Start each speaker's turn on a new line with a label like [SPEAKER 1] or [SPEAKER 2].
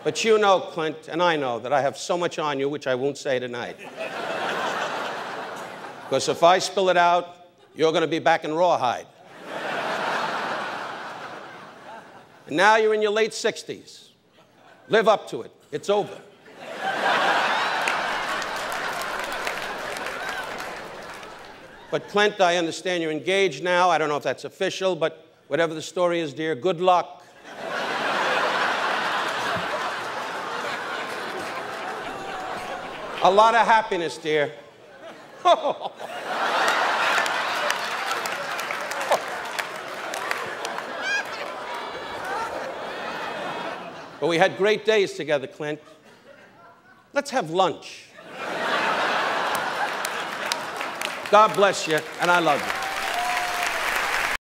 [SPEAKER 1] But you know, Clint, and I know, that I have so much on you, which I won't say tonight. Because if I spill it out, you're going to be back in rawhide. And now you're in your late 60s. Live up to it. It's over. But Clint, I understand you're engaged now. I don't know if that's official, but whatever the story is, dear, good luck. A lot of happiness, dear. But we had great days together, Clint. Let's have lunch. God bless you, and I love you.